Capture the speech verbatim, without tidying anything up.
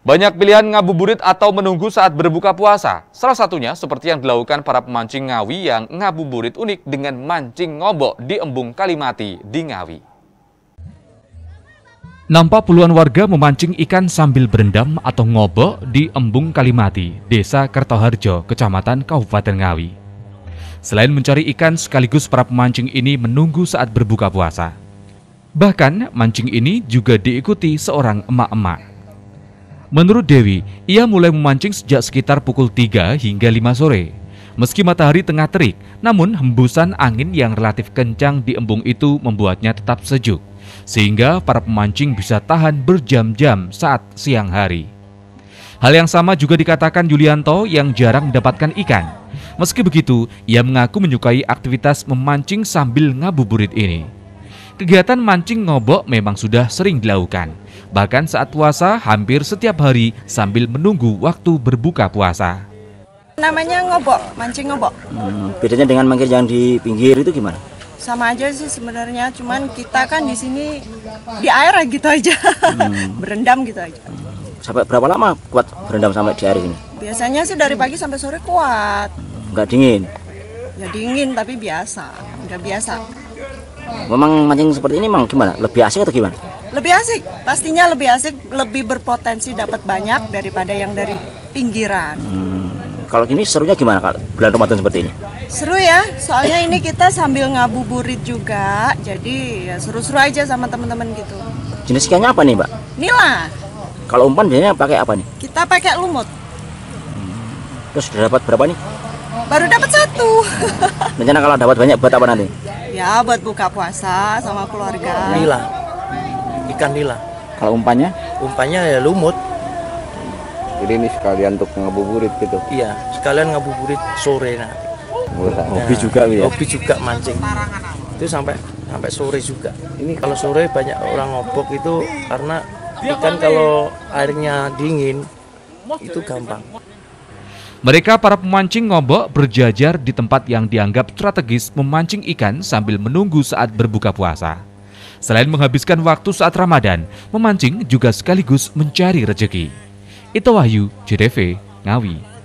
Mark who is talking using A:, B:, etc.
A: Banyak pilihan ngabuburit atau menunggu saat berbuka puasa. Salah satunya seperti yang dilakukan para pemancing Ngawi yang ngabuburit unik dengan mancing ngobok di embung Kalimati di Ngawi.
B: Nampak puluhan warga memancing ikan sambil berendam atau ngobok di embung Kalimati, Desa Kertoharjo, Kecamatan Kabupaten Ngawi. Selain mencari ikan, sekaligus para pemancing ini menunggu saat berbuka puasa. Bahkan mancing ini juga diikuti seorang emak-emak. Menurut Dewi, ia mulai memancing sejak sekitar pukul tiga hingga lima sore. Meski matahari tengah terik, namun hembusan angin yang relatif kencang di embung itu membuatnya tetap sejuk, sehingga para pemancing bisa tahan berjam-jam saat siang hari. Hal yang sama juga dikatakan Yulianto yang jarang mendapatkan ikan. Meski begitu, ia mengaku menyukai aktivitas memancing sambil ngabuburit ini. Kegiatan mancing ngobok memang sudah sering dilakukan. Bahkan saat puasa hampir setiap hari sambil menunggu waktu berbuka puasa.
C: Namanya ngobok, mancing ngobok.
D: Hmm, bedanya dengan mancing yang di pinggir itu gimana?
C: Sama aja sih sebenarnya, cuman kita kan di sini di air gitu aja, hmm. berendam gitu aja.
D: Sampai berapa lama kuat berendam sampai di air ini?
C: Biasanya sih dari pagi sampai sore kuat.
D: Nggak dingin?
C: Ya dingin tapi biasa, udah biasa.
D: Memang mancing seperti ini memang gimana? Lebih asik atau gimana?
C: Lebih asik, pastinya lebih asik, lebih berpotensi dapat banyak daripada yang dari pinggiran.
D: Hmm, kalau gini serunya gimana kalau bulan Ramadan seperti ini?
C: Seru ya, soalnya ini kita sambil ngabuburit juga, jadi ya seru-seru aja sama teman-teman gitu.
D: Jenis ikannya apa nih, Mbak?
C: Nila.
D: Kalau umpan biasanya pakai apa nih?
C: Kita pakai lumut.
D: Hmm, terus sudah dapat berapa nih?
C: Baru dapat satu.
D: Rencana kalau dapat banyak buat apa nanti?
C: Ya buat buka puasa sama keluarga.
E: Nila, ikan nila.
D: Kalau umpannya?
E: Umpannya ya lumut.
F: Jadi ini sekalian untuk ngabuburit gitu?
E: Iya, sekalian ngabuburit sore nanti.
F: Nah, hobi juga ya?
E: Hobi juga mancing. Itu sampai sampai sore juga. Ini kalau sore banyak orang ngobok itu karena ikan kalau airnya dingin itu gampang.
B: Mereka para pemancing ngobok berjajar di tempat yang dianggap strategis memancing ikan sambil menunggu saat berbuka puasa. Selain menghabiskan waktu saat Ramadan, memancing juga sekaligus mencari rezeki. Ito Wahyu, J T V, Ngawi.